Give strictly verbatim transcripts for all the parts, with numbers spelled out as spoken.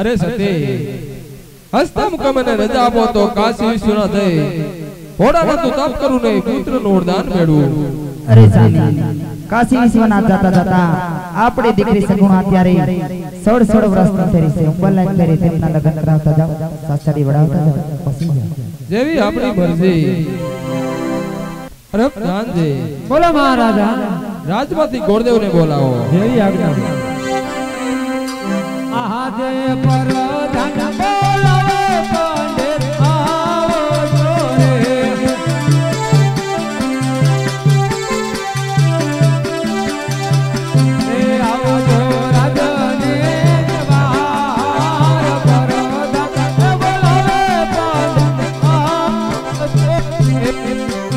अरे सते हस्तम कमने रजा आपो तो काशी विश्वनाथ है घोड़ा ना तो तप करू नहीं पुत्र नो वरदान मेळू। अरे स्वामी काशी विश्वनाथ जाता जाता आपड़ी दीकरी सगुणा त्यारे सोળ સોળ વર્ષની ફેરી છે ઉંબલાઈ કરી તેમના લગ્ન કરાવતા જાવ સાસરી વડાવતા જાવ પછી જેવી આપણી મરજી। અરે જાનજી બોલો મહારાજા રાજમાંથી ગોરદેવને બોલાવો જેવી આજ્ઞા। આહા જે પર ધન બોલાવે પંડિત આવો જોરે એ આવો જો રાજને જવાર પર ધન બોલાવે પંડિત આવો જોરે।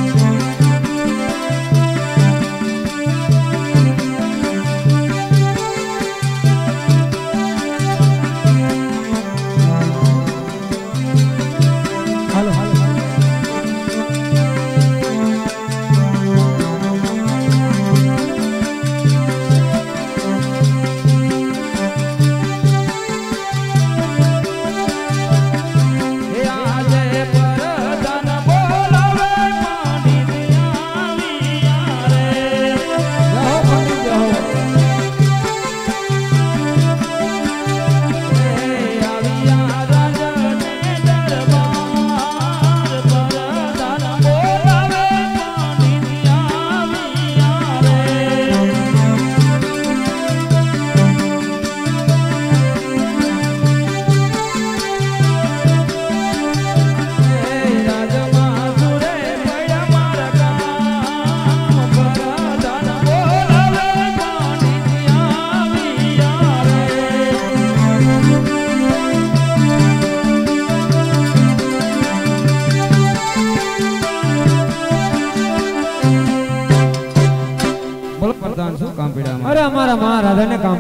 अरे हमारा महाराजा ने काम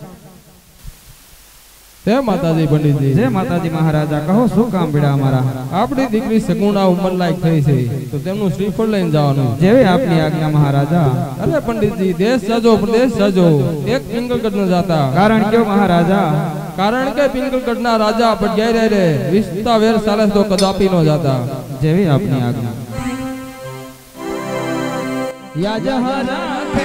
जय माताजी पंडित जी। जय माताजी महाराजा कहो शू काम पीड़ा हमारा आपनी दीकरी सगुणा उमर लायक थई छे तो तेमनु श्रीफळ लईने जावानुं जेवी आपनी आज्ञा महाराजा। अरे पंडित जी देश सजो प्रदेश सजो एक पिंगलगढ़ न जाता कारण क्यों महाराजा कारण के पिंगलगढ़ ना राजा पटियाई रे विस्ता वेर साले तो कदापि न जाता जेवी आपनी आज्ञा। या जहाना के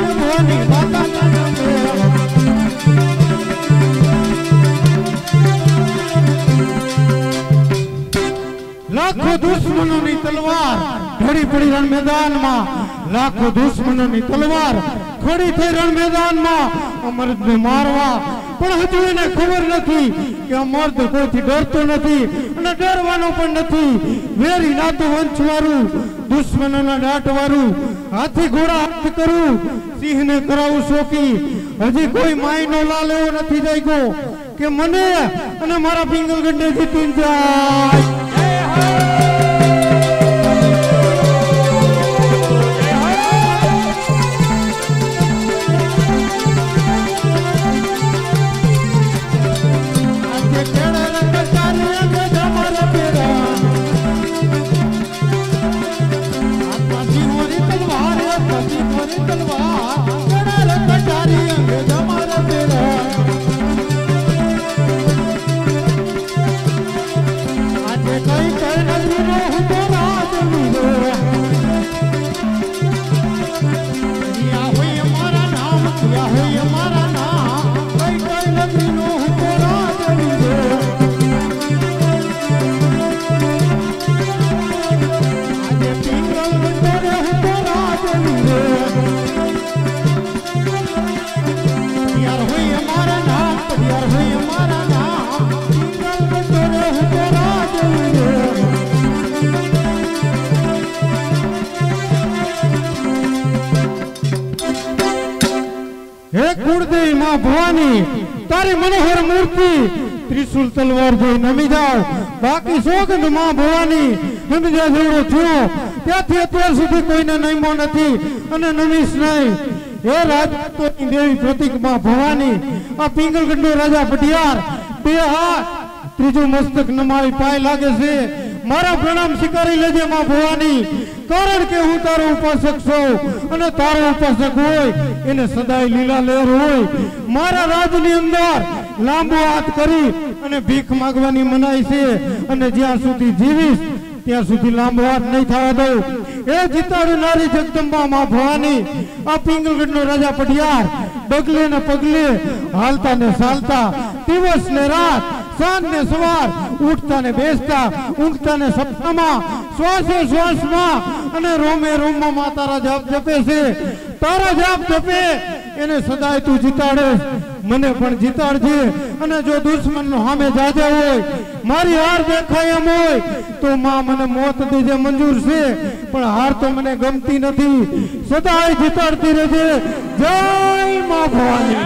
Thank you. જો દુશ્મનોની તલવાર ઢળી પડી રણ મેદાનમાં, લાખો દુશ્મનોની તલવાર ખડી થઈ રણ મેદાનમાં અમરને મારવા, પણ હજુ એને ખબર નથી કે અમર કોઈથી ડરતો નથી અને ડરવાનો પણ નથી. વેરી નાતું વંશવાળું, દુશ્મનોના દાટવાળું, હાથી ઘોડા હાથ કરું, સિંહને કરાવું શોકી. હજી કોઈ માયનો લાલ એવો નથી જાગ્યો કે મને અને મારા પિંગલગઢને જીતી જાય. કુળદેવી માં ભવાની તારી મનોહર મૂર્તિ ત્રિશુલ તલવાર જોઈ નમી જાઓ. બાકી સોગંદ માં ભવાની નમી જાય જેવડો થયો ત્યાંથી અત્યાર સુધી કોઈને નમ્યો નથી અને નમીશ નહીં. હે રાજપૂતોની દેવી પ્રતિક માં ભવાની, આ પિંગલગઢનો રાજા પટિયાર બે હાથ ત્રીજું મસ્તક નમાવી પાય લાગે છે. મારા પ્રણામ સ્વીકારી લેજે માં ભવાની, કારણ કે હું તારો ઉપાસક છું અને તારો ઉપાસક હોય એને સદાય લીલા લહેર હોય. મારા રાજની અંદર લાંબો હાથ કરી અને ભીખ માંગવાની મનાઈ છે અને જ્યાં સુધી જીવીશ ત્યાં સુધી લાંબો હાથ નહીં થવા દઉં. એ જીતાડુ નારી જગદંબા માં ભવાની, આ પિંગલગઢનો રાજા પટિયાર ડગલે ને પગલે, હાલતા ને ચાલતા, દિવસ ને રાત, સાંજ ને સવાર, ઉઠતા ને બેસતા, ઊંઘતા ને સપનામાં, શ્વાસે શ્વાસમાં અને રોમે રોમમાં માં તારા જાપ જપે છે. તારા જાપ જપે એને સદાય તું જીતાડે, મને પણ જીતાડજે. અને જો દુશ્મન નો સામે જાજા હોય, મારી હાર દેખાય એમ હોય તો માં મને મોત દેજે મંજૂર છે, પણ હાર તો મને ગમતી નથી. સદાય જીતાડતી રહેજે. જય માં ભવાની.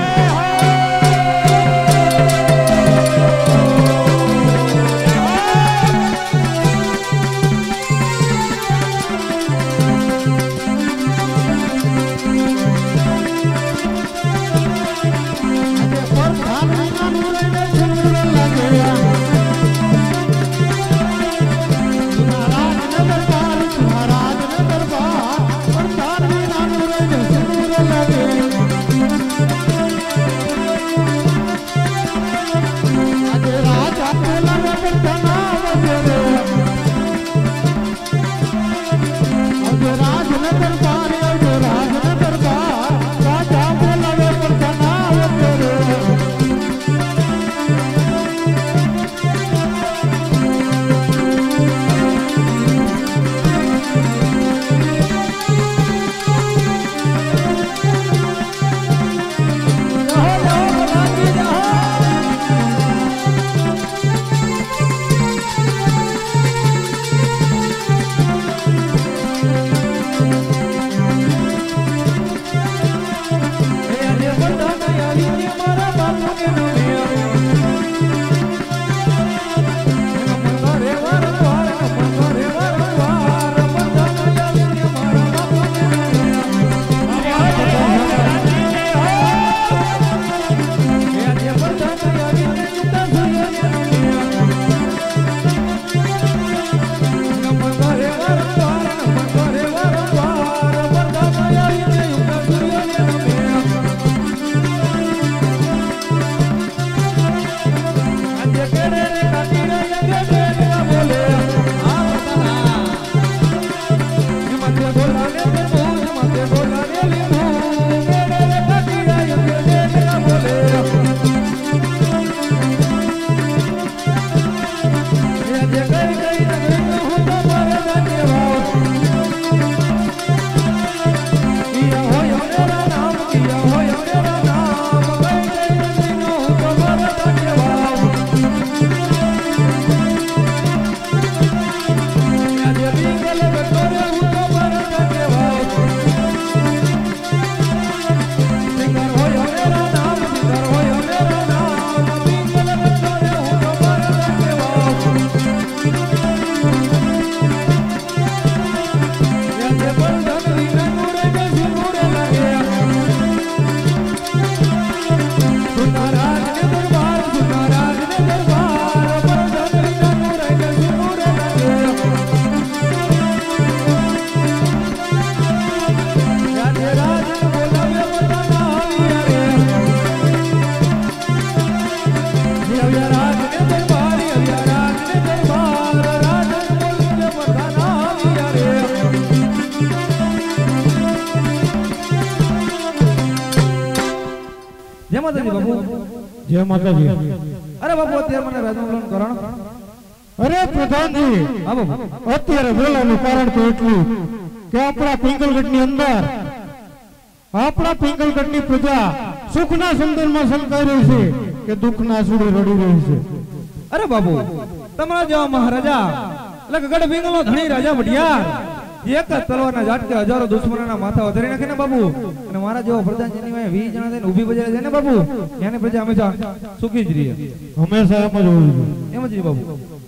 માતાજી બાપુ જય માતાજી અરે બાપુ અત્યારે મને રાજમોહન કરણ અરે પ્રધાનજી હા બાપુ અત્યારે બોલાવાનું કારણ તો એટલું કે આપણા પિંગલગઢની અંદર આપણા પિંગલગઢની પ્રજા સુખના સંદર્ભમાં સંકાઈ રહી છે કે દુઃખના આંસુડે રડી રહી છે અરે બાપુ તમારા જેવા મહારાજા એટલે કે ગઢ પિંગલનો ધણી રાજા વડિયાર એક જ તલવારના ઝાટકે હજારો દુશ્મનોના માથા વધારી નાખે ને બાપુ અને મારા જેવો પ્રધાન જેની વાય વીસ જણા થઈને ઊભી બજારે છે ને બાપુ એની પ્રજા હંમેશા સુખી જ રહે હંમેશા એમ જ હોવું જોઈએ એમ જ બાપુ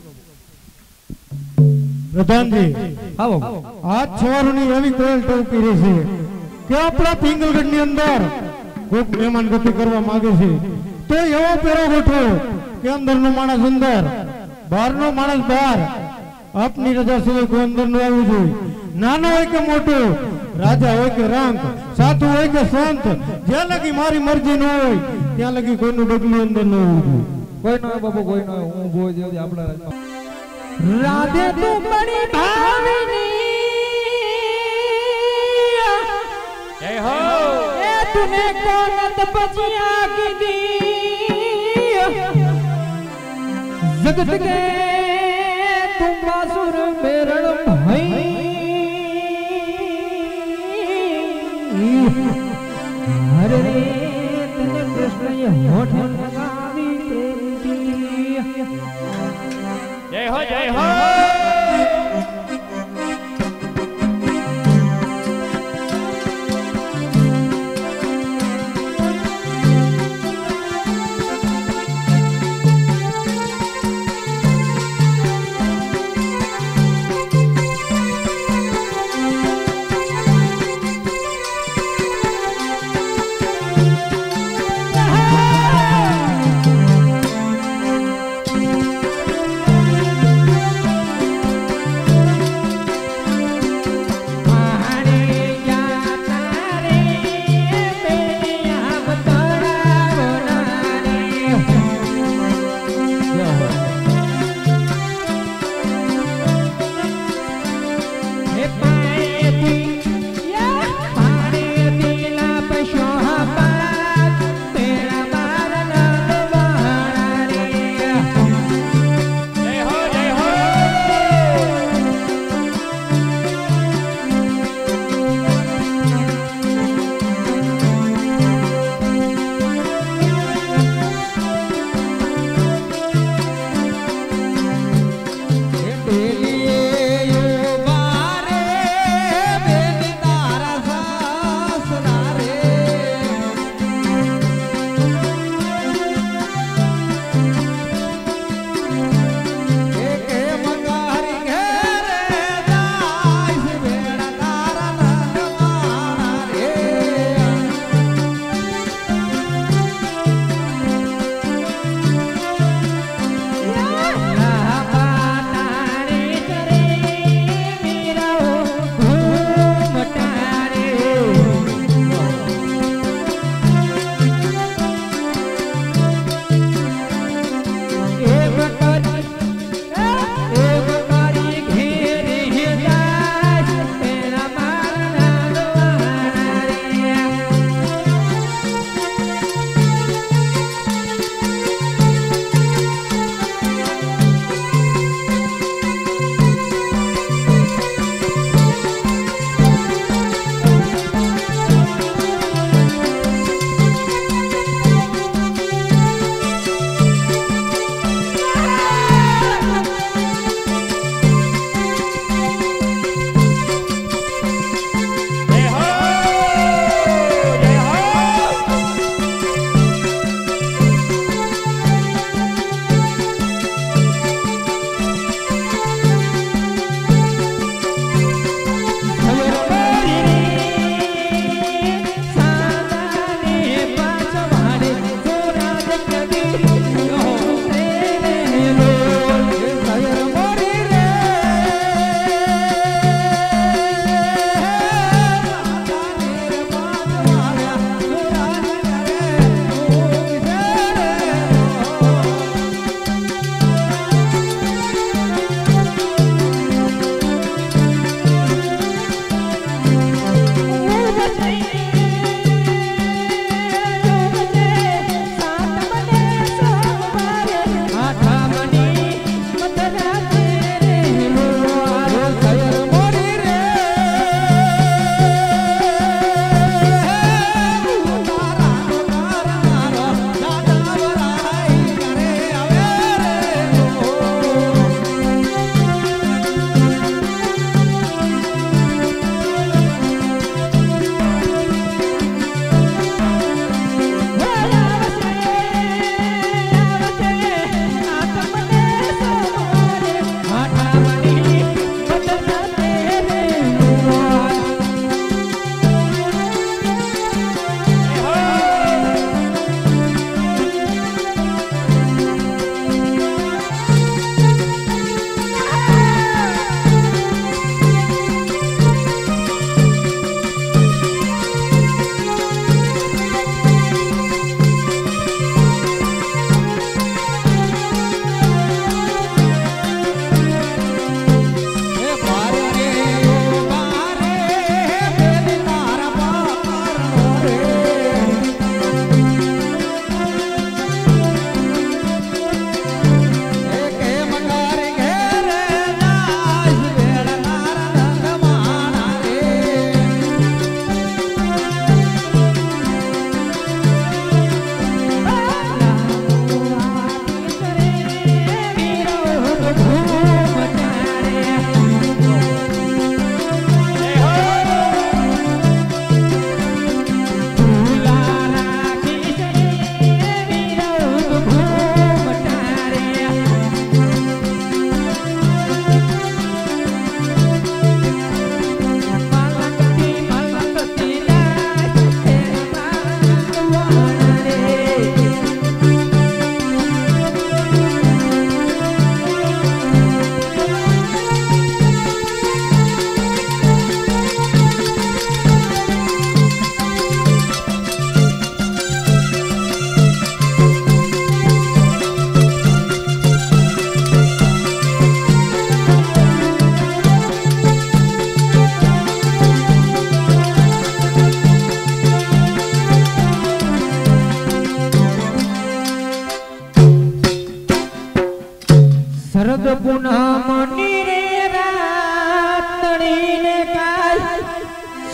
પ્રધાનજી હા બાપુ આજ સવારની એવી કોયલ ટવકી રહી છે કે આપણા પિંગલગઢની અંદર કોઈક મહેમાન ગતિ કરવા માંગે છે તો એવો પેરો ગોઠવો કે અંદરનો માણસ અંદર બહારનો માણસ બહાર આપની રજા સિવાય કોઈ અંદર ન આવવું જોઈએ નાનો હોય કે મોટો રાજા હોય કે રંક સાધુ હોય કે સંત જ્યાં લગી મારી મરજી ન હોય ત્યાં લગી કોઈનું ડગલું અંદર ન હોવું કોઈ ન હોય બાપુ કોઈ ન હોય હું ઉભો જે આપણા राधे तू बड़ी भावनी जय हो ए तूने कौन तपस्या की दी जगत के तुम बासुर मेरण भाई हरे तने कृष्ण ये होठ लगावी प्रेम की जय हो जय हो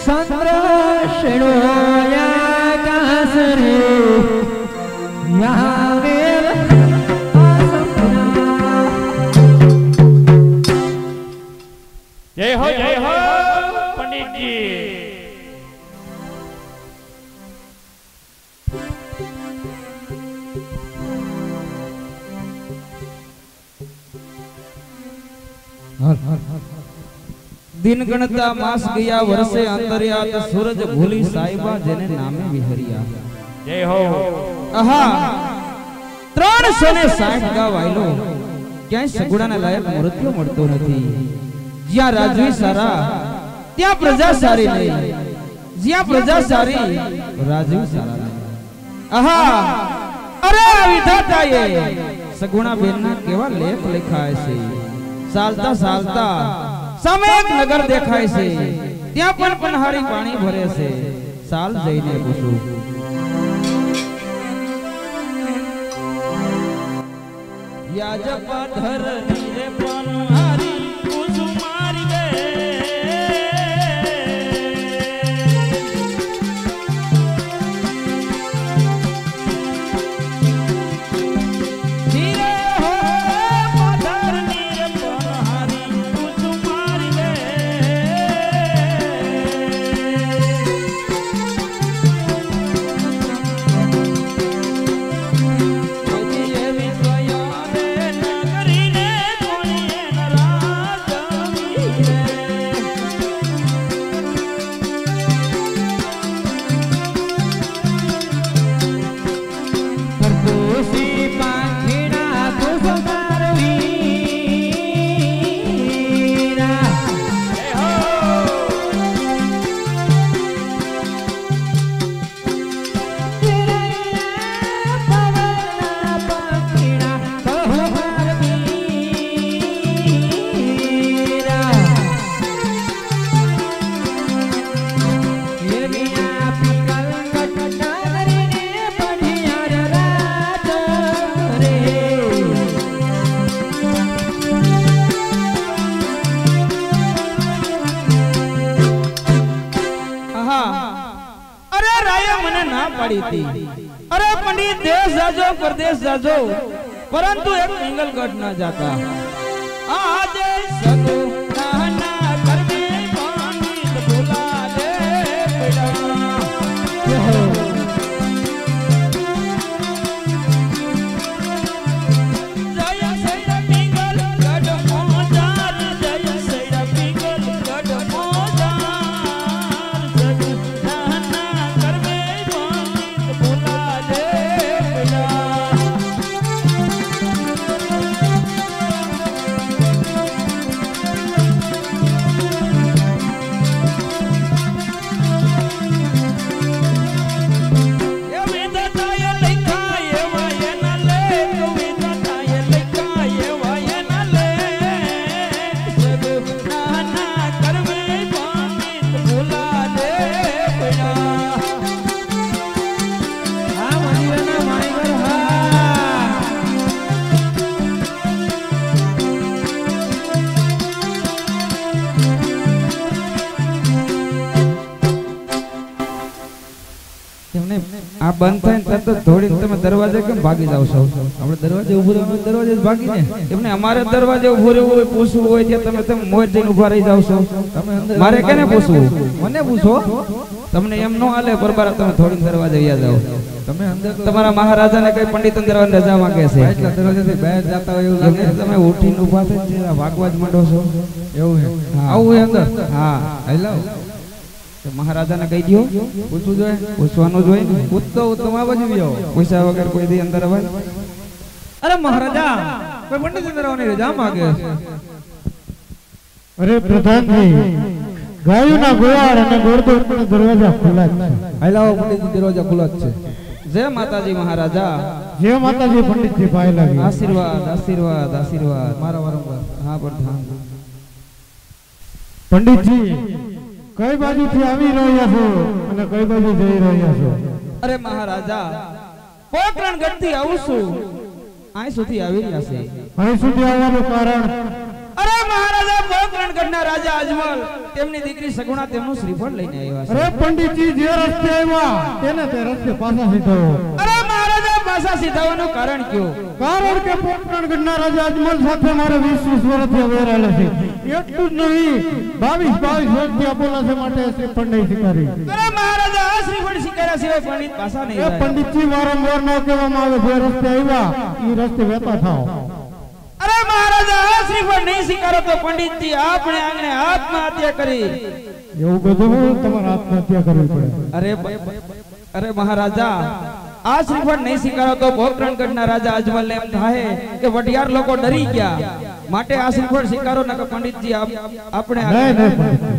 जय हो जय हो पंडित जी। दिन गणता मास गया वर्षे अंतर्यात सूरज भूली साहिबा जेने नामे विहरिया। जय हो। आहा ત્રણસો ને સાઠ ગાવ આયલો ક્યાંય સગુડાના લાયક મૃત્યુ મળતો નથી। જ્યાં રાજવી સારા ત્યાં પ્રજા સારી નહીં, જ્યાં પ્રજા સારી રાજવી સારા નહીં। આહા અરે વિધાતાએ સગુણા બેનના કેવા લેખ લખાય છે। ચાલતા ચાલતા સામે એક નગર દેખાય છે, ત્યાં પણ પનહારી પાણી ભરે છે। ચાલ જઈને પૂછું। याजप धर नीरे पनहारी कुसुमारी गे नीरे हो पधर नीरे पनहारी कुसुमारी गे अरे पंडित देश जाजो प्रदेश जाजो परंतु एक मंगलगढ़ न जाता। आज सगो नाना कर में पंडित बुला दे बेटा। जय सैड मंगलगढ़ मोजार, जय सैड मंगलगढ़ मोजार, सगो नाना कर में पंडित बुला दे बेटा। आ बंद થાય તરત દોડીને તમે દરવાજે કેમ ભાગી જાવ છો? આપણે દરવાજે ઊભું રહેવું, દરવાજે જ ભાગીને એમને અમારે દરવાજે ઊભું રહેવું હોય, પૂછવું હોય ત્યાં તમે તમે મોર જઈને ઊભા રહી જાવ છો। તમે અંદર મારે કેને પૂછવું? મને પૂછો। તમને એમ નો હાલે, બરબાર તમે થોડીને દરવાજે વ્યા જાવ। તમે અંદર તમારા મહારાજાને કઈ પંડિત દરવાજે રજા માંગે છે, એટલા દરવાજેથી બહાર જાતા હોય એવું લાગે, તમે ઉઠીને ઊભા થઈને ભાગવા જ માંડો છો એવું છે। આવું હોય અંદર? હા હેલો महाराजा ने कही दियो पूछू जो पूछवानो जो पूछतो तुम आ बाजू आओ, पैसा वगैरह कोई दी अंदर आवे। अरे महाराजा कोई पंडित अंदर आने रजा मांगे। अरे प्रधान जी गायों ना गोयार અને ગોળદો દરવાજા ખુલ્લા છે। આલાઓ पंडित दरवाजा खुला છે। जय माताजी महाराजा। जय माताजी पंडित जी पाए लागी। आशीर्वाद आशीर्वाद आशीर्वाद मारा वारंवार। हां प्रधान पंडित जी कई बाजू थी आवी રહ્યા છો અને કઈ બાજુ જઈ રહ્યા છો? અરે મહારાજા પોકરણ ગઢથી આવું છું, અહીં સુધી આવી રહ્યા છે। અહીં સુધી આવવાનું કારણ? અરે મહારાજા પોકરણ ગોકર્ણગઢના રાજા અજમલ તેમની દીકરી સગુણા તેમનું શ્રીફળ લઈને આવ્યા છે. અરે પંડિતજી જે રસ્તે આવ્યા તેને તે રસ્તે પાછા સીધો. અરે મહારાજા પાછા સીધાવાનું કારણ કયો? કારણ કે ગોકર્ણગઢના રાજા અજમલ સાથે મારે વીસ વીસ વર્ષથી વેરાયેલા છે. એટલું જ નહીં બાવીસ બાવીસ વર્ષથી આપોલા છે માટે શ્રીફળ નહીં સ્વીકારી. અરે મહારાજા આ શ્રીફળ સ્વીકાર્યા સિવાય પંડિત પાછા નહીં એ જાય. પંડિતજી વારંવાર ન કહેવામાં આવે જે રસ્તે આવ્યા એ રસ્તે વેતા થાવ. અરે મહારાજા આ શ્રીફળ નહીં સ્વીકારો તો પંડિતજી આપણે આંગણે આત્મહત્યા કરી. એવું બધું તમારે આત્મહત્યા કરવી પડે. અરે બ- અરે મહારાજા આ શ્રીફળ નહીં સ્વીકારો તો ગોકર્ણગઢના રાજા અજમલ ને એમ થાય કે વઢિયાર લોકો ડરી ગયા માટે આ શ્રીફળ સ્વીકારો નકર પંડિતજી આપ- આપણે નહીં નહીં પંડિતજી.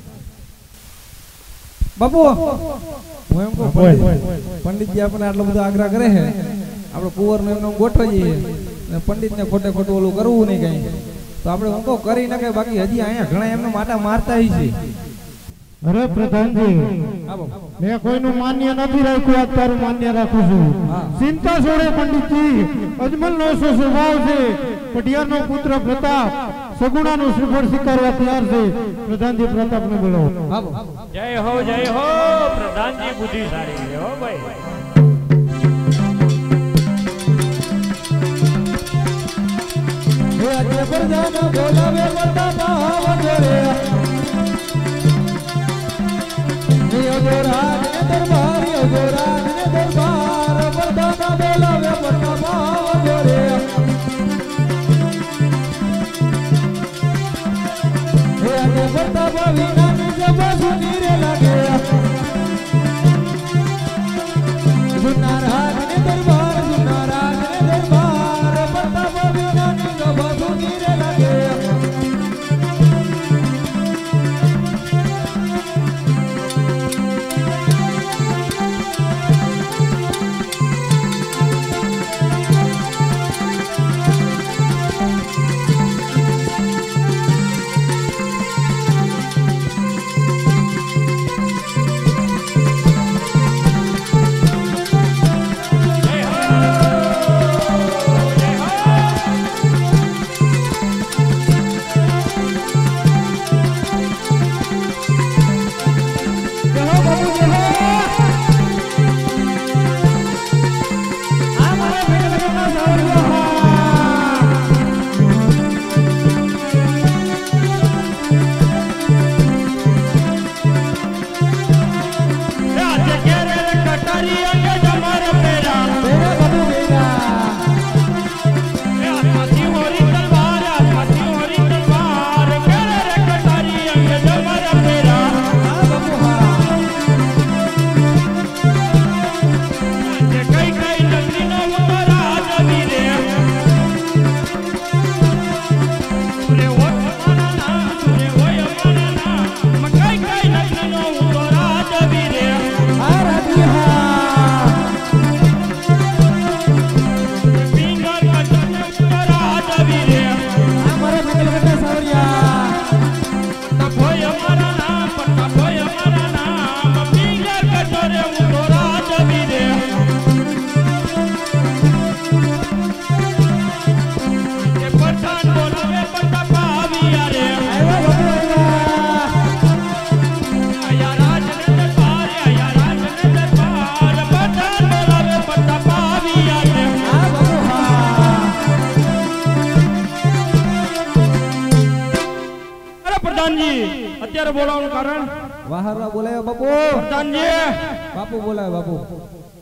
બાપુ હું એમ કહું પંડિત- પંડિતજી આપણને આટલો બધો આગ્રહ કરે છે આપણે કુંવરનો એમનો ગોઠવીએ ને પંડિતને ખોટે ખોટું ઓલું કરવું નહીં કઈ તો આપણે હું કહું કરી નાખે. બાકી હજી અહીંયા ઘણા એમને માટા મારતા છે. અરે પ્રધાનજી મેં કોઈનું માન્ય નથી રાખ્યું આજ તારું માન્ય રાખું છું. ચિંતા છોડે પંડિતજી અજમલ નો શું સ્વભાવ છે. પટિયારનો પુત્ર પ્રતાપ સગુણાનું શ્રીફળ સ્વીકારવા તૈયાર છે. પ્રધાનજી પ્રતાપને બોલાવો. જય હો જય હો પ્રધાનજી બુદ્ધિશાળી છે હો ભાઈ. હે આજે પ્રજાનો બોલાવે બધા ભાવ જોરે હે અજોરાજ ને દરબાર અજોરાજ ને દરબાર બધા બોલાવે બધા ભાવ જોરે હે આજે બધા ભાવિના ની જબા સુની રે લાગે સુનારાજ ને દરબાર સુનારાજ ને દરબાર બધા ભાવિના ની જબા સુની રે લાગે અત્યારે બોલાવવાનું કારણ વાહરા બોલાયો બાપુ પ્રધાનજી બાપુ બોલાયો બાપુ